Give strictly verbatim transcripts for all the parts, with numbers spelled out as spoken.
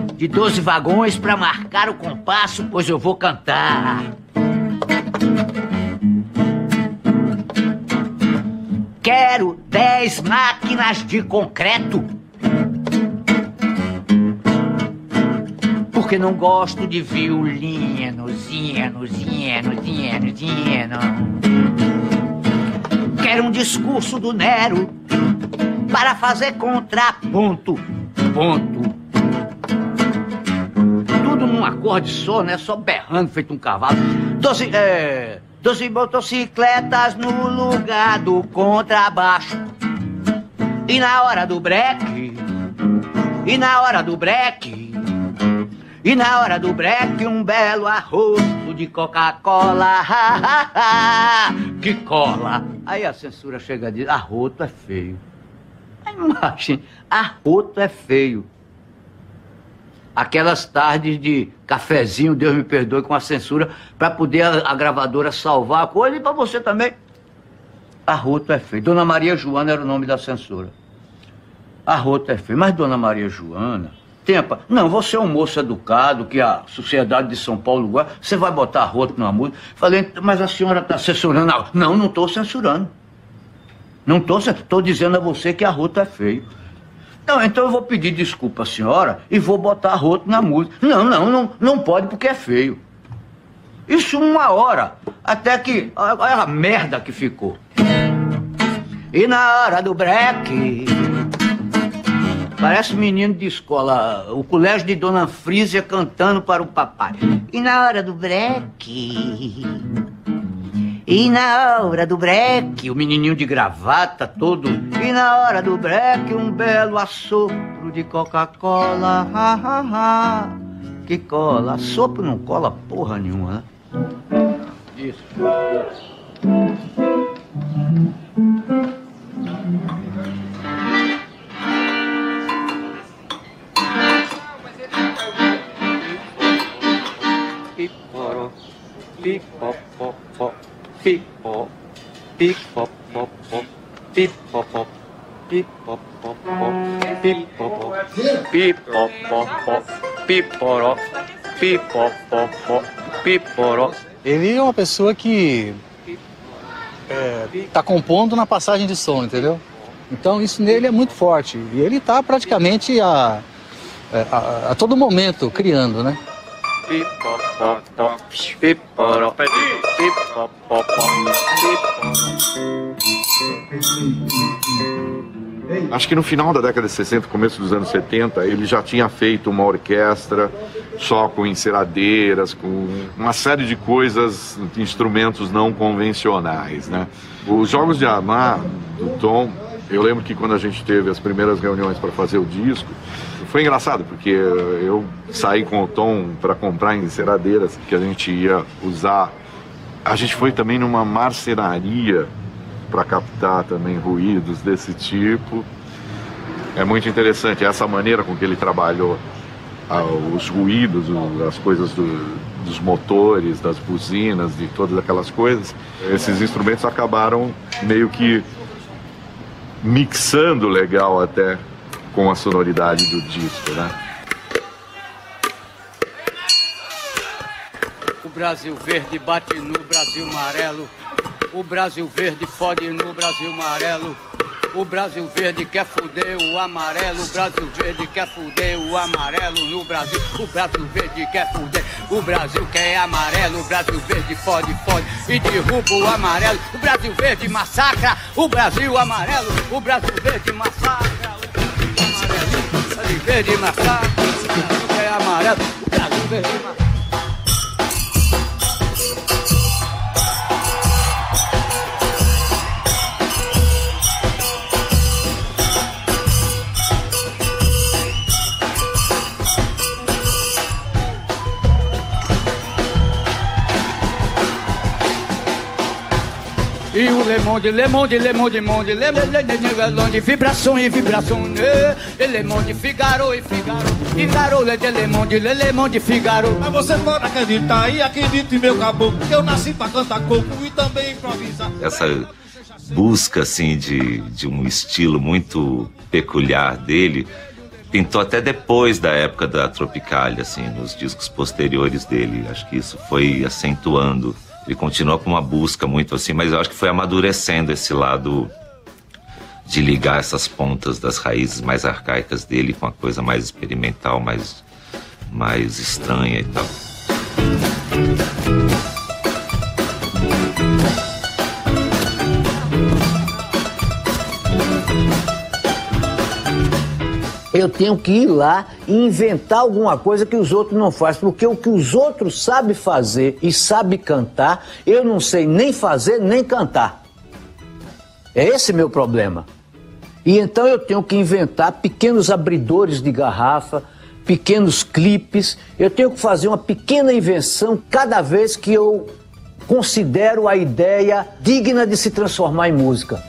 de doze vagões pra marcar o compasso, pois eu vou cantar. Quero dez máquinas de concreto, porque não gosto de violino, zino, zino, zino, zino. Quero um discurso do Nero para fazer contraponto, ponto. Tudo num acorde só, né? Só berrando, feito um cavalo. Doze, é, doze motocicletas no lugar do contrabaixo. E na hora do break, e na hora do break, e na hora do break, um belo arroto de Coca-Cola, que cola. Aí a censura chega e diz, arroto é feio. Aí imagine, arroto é feio. Aquelas tardes de cafezinho, Deus me perdoe, com a censura, para poder a, a gravadora salvar a coisa, e para você também. Arroto é feio. Dona Maria Joana era o nome da censura. Arroto é feio. Mas Dona Maria Joana... Tempa, não, você é um moço educado, que a sociedade de São Paulo gosta, você vai botar arroto numa música. Falei, mas a senhora está censurando. Não, não estou censurando. Não estou censurando. Estou dizendo a você que arroto é feio. Não, então eu vou pedir desculpa à senhora e vou botar arroto na música. Não, não, não, não pode porque é feio. Isso uma hora, até que, olha a merda que ficou. E na hora do break... Parece menino de escola, o colégio de Dona Frísia cantando para o papai. E na hora do break, e na hora do break, o menininho de gravata todo. E na hora do break, um belo assopro de Coca-Cola, ha, ha, ha, que cola. Assopro não cola porra nenhuma, né? Isso. Pipopopó, pipo, pipopopó, pipopó, pipopopó, pipopó, pipopopó, piporó, pipopopó, piporó. Ele é uma pessoa que é, tá compondo na passagem de som, entendeu? Então isso nele é muito forte. E ele tá praticamente a, a, a todo momento criando, né? Acho que no final da década de sessenta, começo dos anos setenta, ele já tinha feito uma orquestra só com enceradeiras, com uma série de coisas, instrumentos não convencionais, né? Os Jogos de Amar, do Tom, eu lembro que quando a gente teve as primeiras reuniões para fazer o disco, foi engraçado, porque eu saí com o Tom para comprar enceradeiras que a gente ia usar. A gente foi também numa marcenaria para captar também ruídos desse tipo. É muito interessante essa maneira com que ele trabalhou ah, os ruídos, as coisas do, dos motores, das buzinas, de todas aquelas coisas. Esses instrumentos acabaram meio que mixando legal até com a sonoridade do disco, né? O Brasil verde bate no Brasil amarelo. O Brasil verde fode no Brasil amarelo. O Brasil verde quer fuder o amarelo. O Brasil verde quer fuder o amarelo no Brasil. O Brasil verde quer fuder. O Brasil quer amarelo. O Brasil verde fode, fode e derruba o amarelo. O Brasil verde massacra. O Brasil amarelo. O Brasil verde massacra. O Brasil verde massacra. O Brasil quer amarelo. O Brasil verde massacra. E o Le Monde, Le Monde, Le Monde, Monde, Le Monde, vibração e vibração, Le Monde, Figaro e Figaro, Figaro, Le Monde, Le Monde, Figaro. Mas você pode acreditar e acredita em meu caboclo, que eu nasci pra cantar coco e também improvisar. Essa busca, assim, de, de um estilo muito peculiar dele, pintou até depois da época da Tropicália, assim, nos discos posteriores dele. Acho que isso foi acentuando. Ele continua com uma busca muito assim, mas eu acho que foi amadurecendo esse lado de ligar essas pontas das raízes mais arcaicas dele com a coisa mais experimental, mais, mais estranha e tal. Eu tenho que ir lá e inventar alguma coisa que os outros não fazem, porque o que os outros sabem fazer e sabem cantar, eu não sei nem fazer nem cantar. É esse meu problema. E então eu tenho que inventar pequenos abridores de garrafa, pequenos clipes, eu tenho que fazer uma pequena invenção cada vez que eu considero a ideia digna de se transformar em música.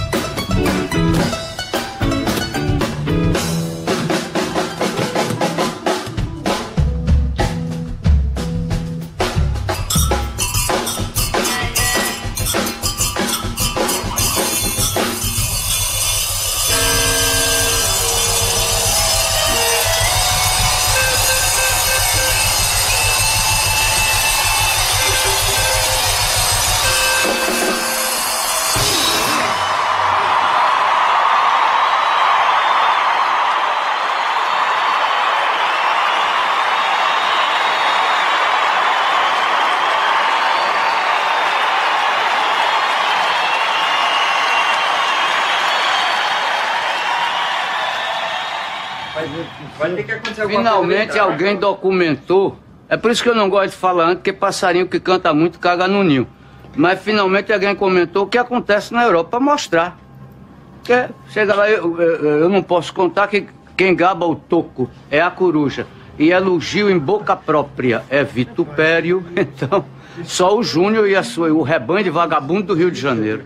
Vai ter que acontecer alguma Finalmente coisa. alguém documentou. É por isso que eu não gosto de falar antes, porque passarinho que canta muito caga no ninho. Mas finalmente alguém comentou o que acontece na Europa para mostrar. Que chega lá, eu, eu, eu não posso contar que quem gaba o toco é a coruja. E elogio em boca própria é vitupério. Então, só o Júnior e a sua, o rebanho de vagabundo do Rio de Janeiro.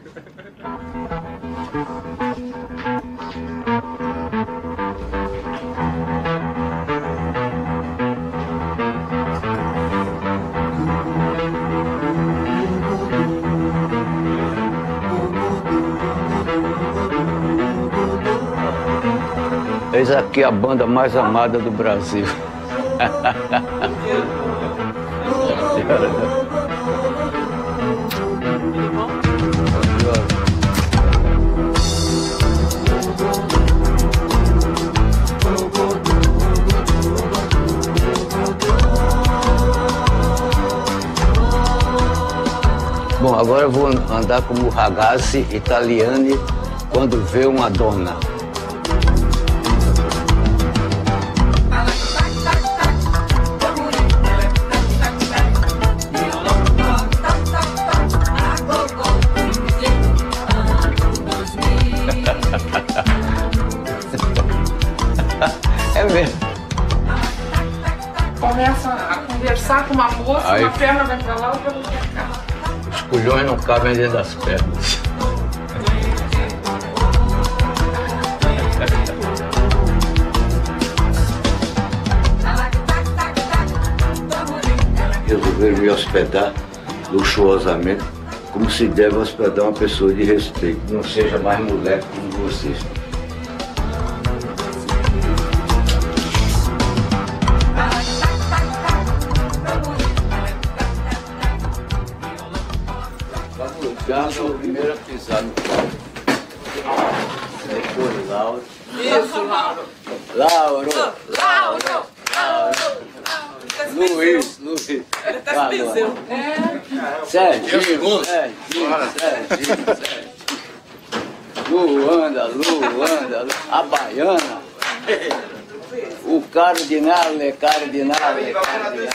Eis aqui a banda mais amada do Brasil. Bom, agora eu vou andar como ragazzi italiani quando vê uma donna. É mesmo. Começa a conversar com uma moça, Aí. uma perna vai pra lá, outra vai pra cá. Os culhões não cabem dentro das pernas. Resolveram me hospedar luxuosamente, como se deve hospedar uma pessoa de respeito. Não seja mais moleque como vocês. Galo, primeiro a pisar no palco. Depois Lauro. Isso, Lauro. Lauro. Lauro. Lauro. Luiz, Luiz. Ele tá se pensando. Serginho, Serginho, Serginho, Serginho. Luanda, Luanda, a baiana. O cardinale, cardinale, cardinale.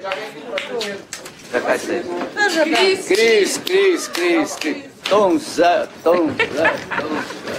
Cris, Cris, Cris, Cris, Cris. Tom Zé, Tom Zé, Tom Zé.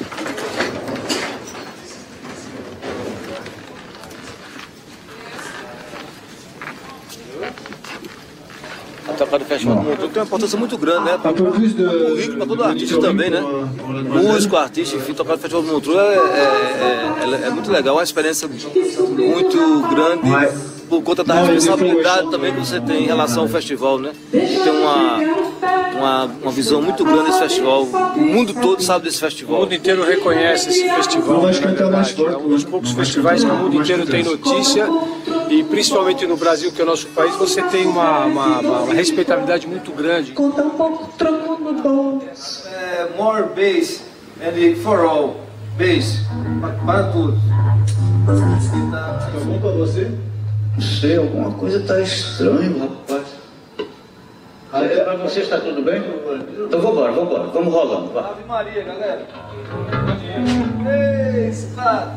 A Tocada do Festival do Montreux tem uma importância muito grande, né? Para o currículo, para todo artista também, né? Músico, artista, enfim, tocar no Festival do Montreux é, é, é, é muito legal, é uma experiência muito grande por conta da responsabilidade também que você tem em relação ao festival, né? Tem uma, uma, uma visão muito grande desse festival. O mundo todo sabe desse festival. O mundo inteiro reconhece esse festival. Na verdade. É um dos poucos festivais que o mundo inteiro tem notícia. E principalmente no Brasil, que é o nosso país, você tem uma, uma, uma respeitabilidade muito grande. Conta um pouco, troco no bolso. É, more bass and for all. Bass. Para tudo. Tá bom pra você? Não sei, alguma coisa tá estranha, rapaz. Aí, pra você está tudo bem? Então vambora, vambora, vamos rolando, vai. Ave Maria, galera. Três, quatro.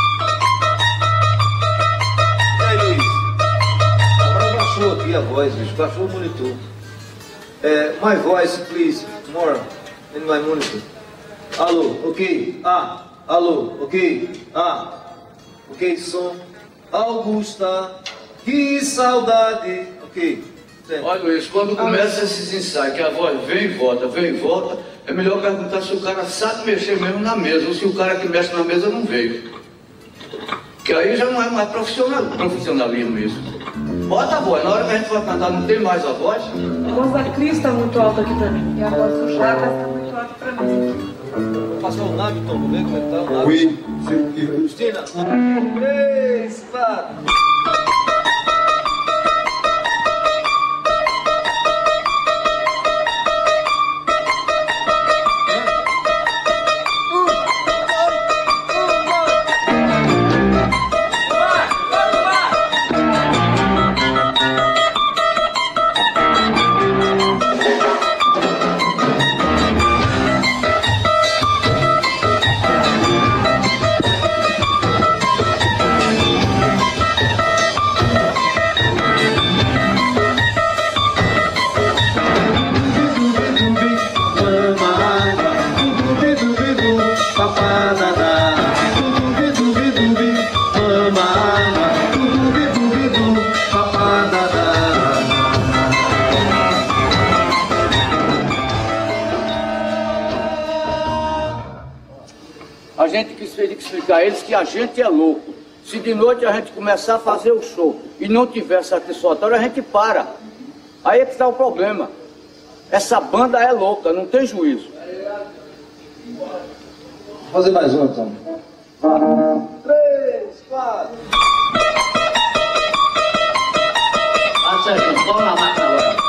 E aí, Luiz? Agora baixou aqui a voz, bicho. Baixou o monitor. É, my voice, please. More in my monitor. Alô, ok. Ah, alô, ok. Ah, ok, som. Augusta, que saudade. Ok. Certo. Olha, Luiz, quando começa esses ensaios, que a voz vem e volta, vem e volta, é melhor perguntar se o cara sabe mexer mesmo na mesa, ou se o cara que mexe na mesa não veio. Que aí já não é mais profissional, profissionalismo isso. Bota a voz, na hora que a gente vai cantar não tem mais a voz. A voz da Cris está muito alta aqui pra mim. E a voz do Chagas está muito alta pra mim. Vou passar o nave, Tom, vou ver como é que tá o nave. Oui. Cristina, três, quatro. A gente quis explicar a eles que a gente é louco. Se de noite a gente começar a fazer o show e não tiver satisfatório, a gente para. Aí é que está o problema. Essa banda é louca, não tem juízo. Vou fazer mais um, então. Três, quatro. Ah, Sérgio, vamos na máquina agora.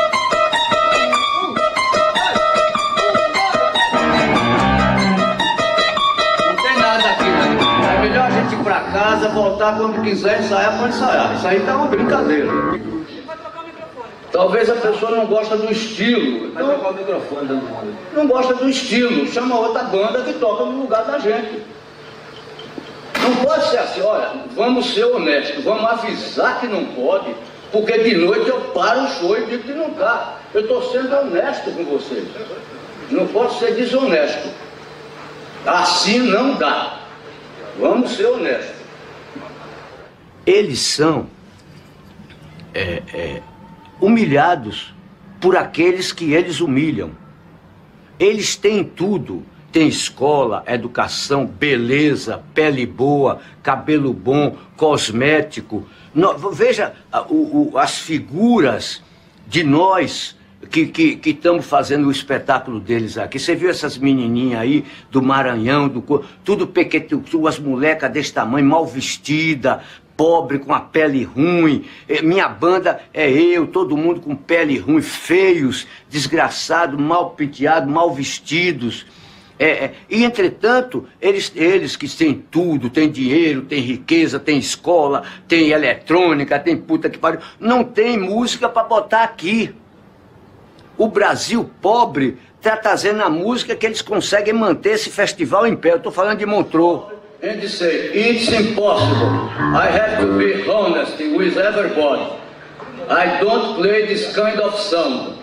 É melhor a gente ir pra casa, voltar quando quiser ensaiar, pode ensaiar. Isso aí tá uma brincadeira. Talvez a pessoa não gosta do estilo. Vai trocar o microfone, dando Não gosta do estilo, chama outra banda que toca no lugar da gente. Não pode ser assim, olha, vamos ser honestos, vamos avisar que não pode, porque de noite eu paro o show e digo que não dá. Eu estou sendo honesto com vocês. Não posso ser desonesto. Assim não dá. Vamos ser honestos. Eles são é, é, humilhados por aqueles que eles humilham. Eles têm tudo. Tem escola, educação, beleza, pele boa, cabelo bom, cosmético. No, veja o, o, as figuras de nós que que que estamos fazendo o espetáculo deles aqui. Você viu essas menininhas aí do Maranhão, do tudo pequetudo, as molecas desse tamanho, mal vestida, pobre, com a pele ruim. Minha banda é eu, todo mundo com pele ruim, feios, desgraçados, mal penteados, mal vestidos. É, é, e, entretanto, eles, eles que têm tudo, têm dinheiro, têm riqueza, têm escola, têm eletrônica, têm puta que pariu, não tem música para botar aqui. O Brasil pobre está trazendo a música que eles conseguem manter esse festival em pé. Eu estou falando de Montreux. And say, it's impossible. I have to be honest with everybody. I don't play this kind of sound.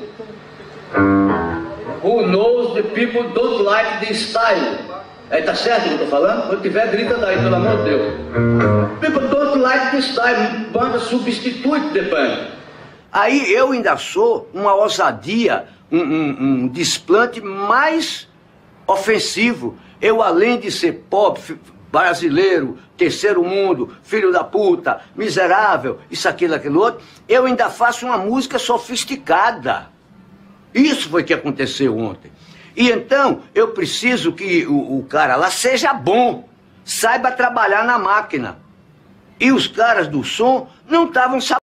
Who knows the people don't like this style. É, tá certo o que eu estou falando? Quando tiver, grita daí, pelo amor de Deus. People don't like this style. Banda substitui the band. Aí eu ainda sou uma ousadia, um, um, um desplante mais ofensivo. Eu, além de ser pobre, brasileiro, terceiro mundo, filho da puta, miserável, isso, aquilo, aquilo outro, eu ainda faço uma música sofisticada. Isso foi que aconteceu ontem. E então, eu preciso que o, o cara lá seja bom, saiba trabalhar na máquina. E os caras do som não estavam sabendo.